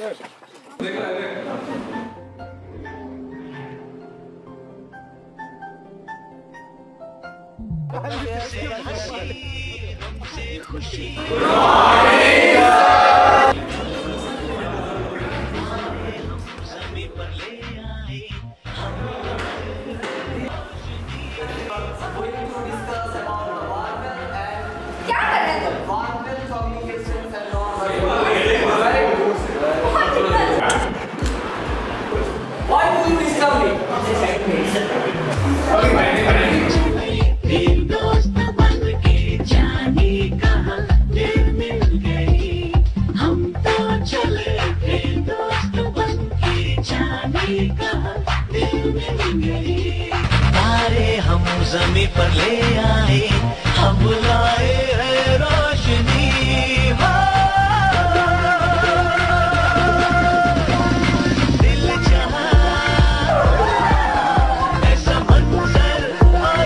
हम ज़मीं पर ले आए, हम लाए हैं रोशनी। दिल चाहा ऐसा मंजर और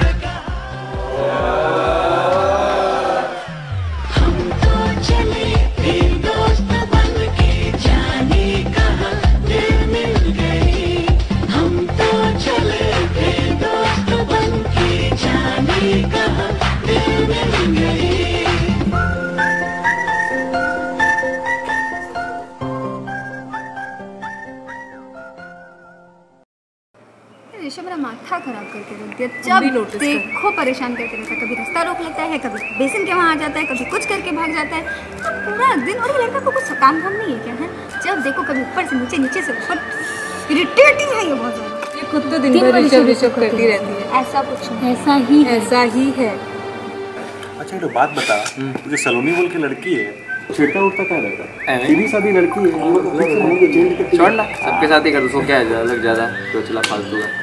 हम तो चले फिर दोस्त बन के, जाने कहाँ दिल मिल गई। हम तो चले फिर दोस्त बन के, जाने कहाँ दिल मिल गई। ऋषभ मेरा माथा खराब करके रख दिया। जब देखो परेशान करके रहता है, कभी रास्ता रोक लेता है, कभी बेसिन के वहाँ आ जाता है, कभी कुछ करके भाग जाता है। तो पूरा दिन, और ये लड़का को कुछ काम धाम नहीं है क्या है? जब देखो कभी ऊपर से नीचे, नीचे से ऊपर। इरिटेटिंग है ये बहुत ज़्यादा। ये खुद तो दिन भर ऋषभ करती रहती है। ऐसा कुछ नहीं, ऐसा ही है। अच्छा एक बात बता, जो सलोनी बोल के लड़की है, छेड़ता उठता क्या रहता है? सीधी सादी लड़की है, छोड़ ना, सबके साथ ही कर, उसको क्या है अलग ज़्यादा तो चला फालतू है।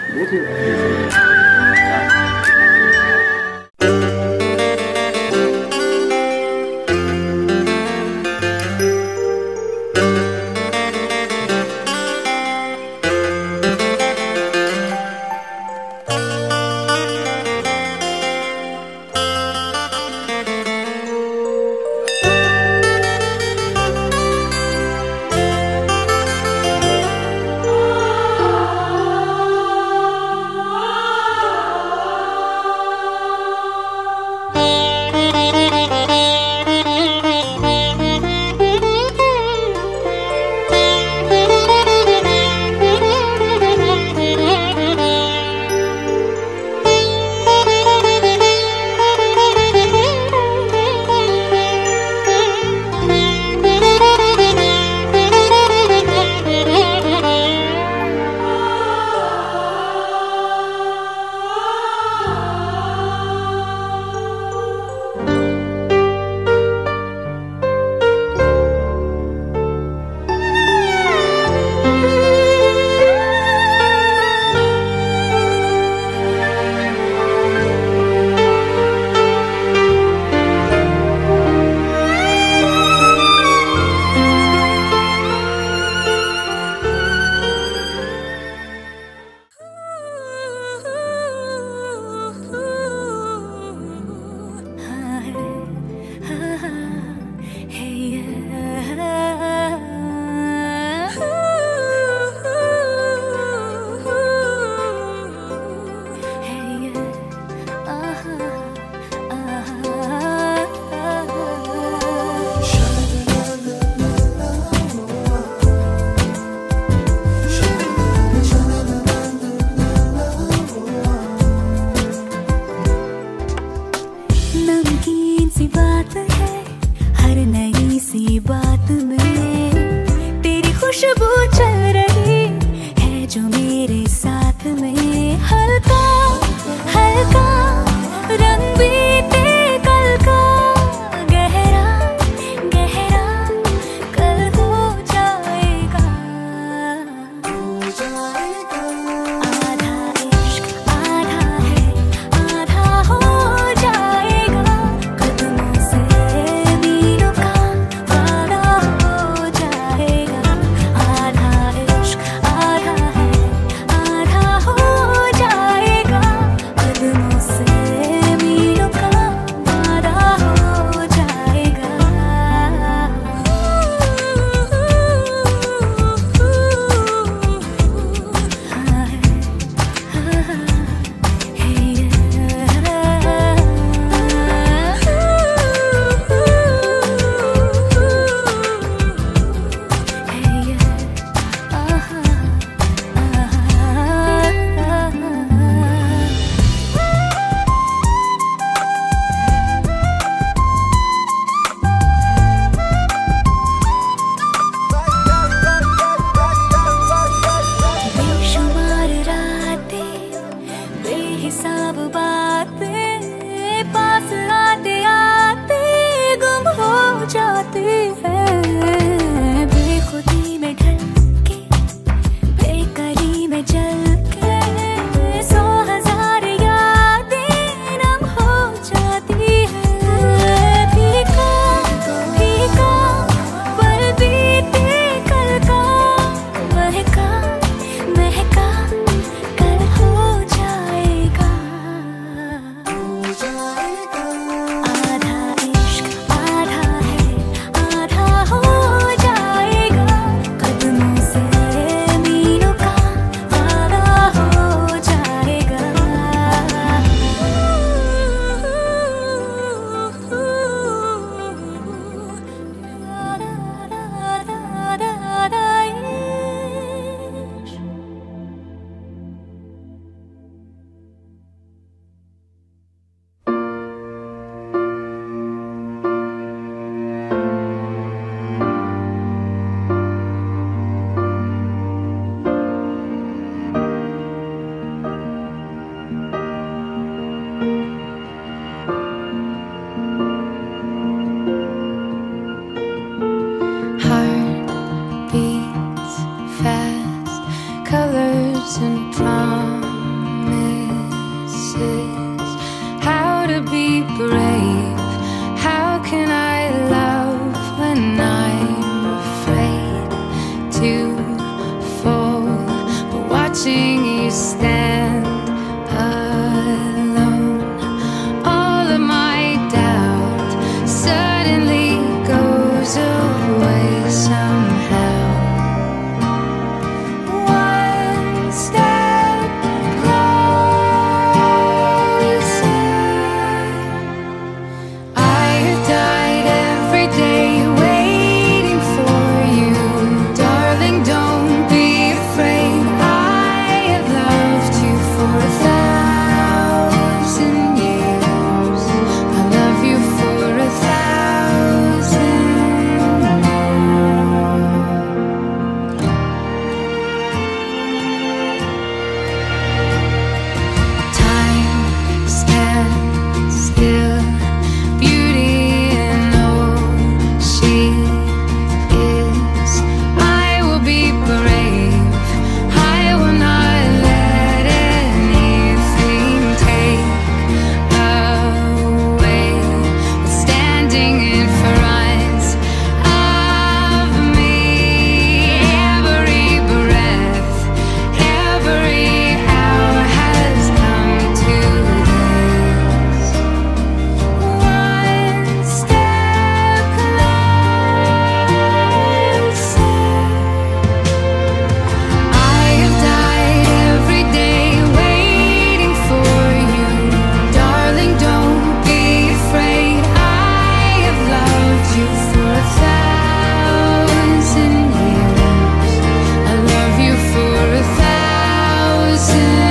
से